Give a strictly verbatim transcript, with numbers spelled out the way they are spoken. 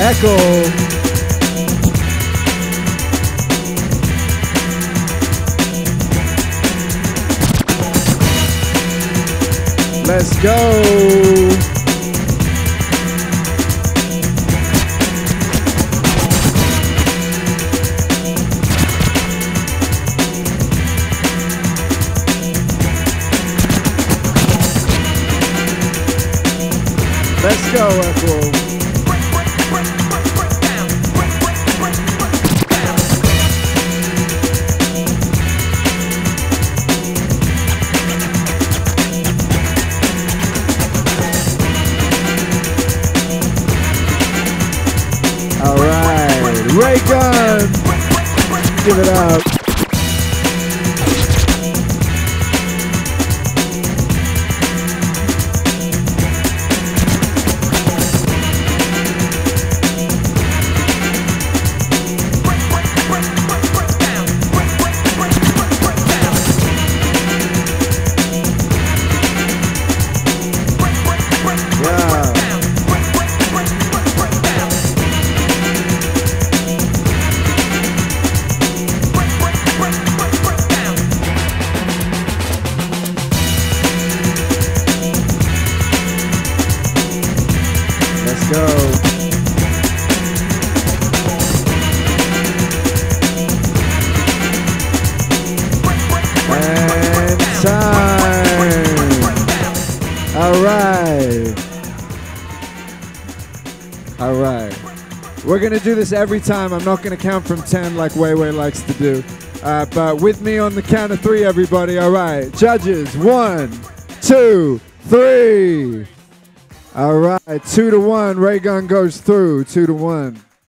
Echo. Let's go. Let's go, Echo. All right, Raygun. Give it up. Go. And time. All right. All right. We're going to do this every time. I'm not going to count from ten like Wei Wei likes to do. Uh, but with me on the count of three, everybody. All right. Judges. One, two, three. All right, two to one. Raygun goes through. Two to one.